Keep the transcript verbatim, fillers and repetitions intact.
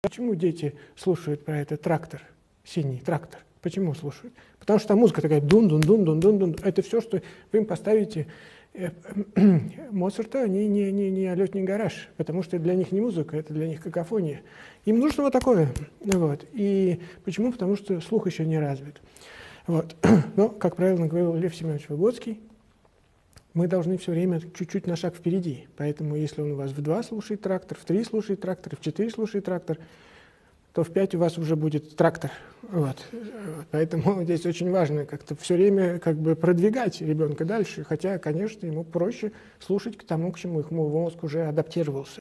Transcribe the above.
Почему дети слушают про этот трактор, синий трактор? Почему слушают? Потому что там музыка такая дун-дун-дун-дун-дун-дун. Это все, что вы им поставите. Моцарта, они не, не, не летний гараж, потому что для них не музыка, это для них какофония. Им нужно вот такое. Вот. И почему? Потому что слух еще не развит. Вот. Но, как правильно говорил Лев Семенович Выгодский, мы должны все время чуть-чуть на шаг впереди. Поэтому если он у вас в два слушает трактор, в три слушает трактор, в четыре слушает трактор, то в пять у вас уже будет трактор. Вот. Поэтому здесь очень важно как-то все время как бы продвигать ребенка дальше, хотя, конечно, ему проще слушать к тому, к чему их мозг уже адаптировался.